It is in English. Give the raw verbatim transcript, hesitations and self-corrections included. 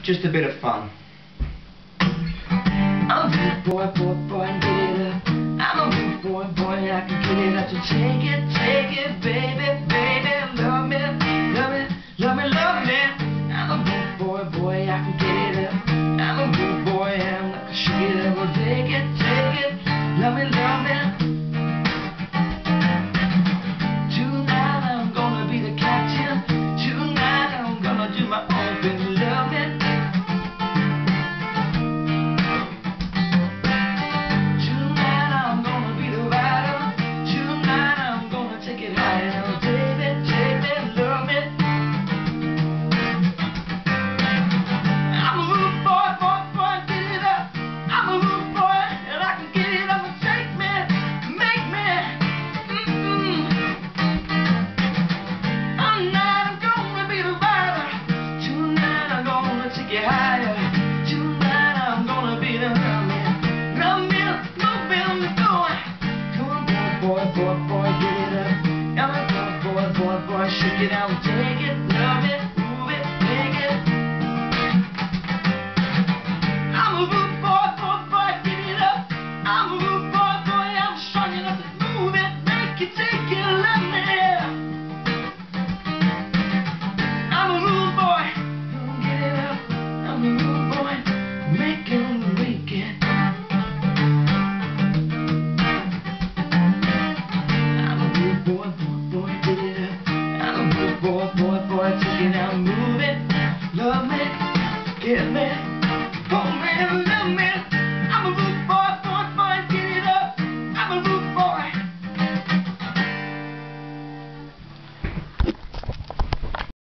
just a bit of fun. I'm a big boy, boy, boy, and get it up. I'm a big boy, boy, I can get it up. So take it, take it, baby, baby.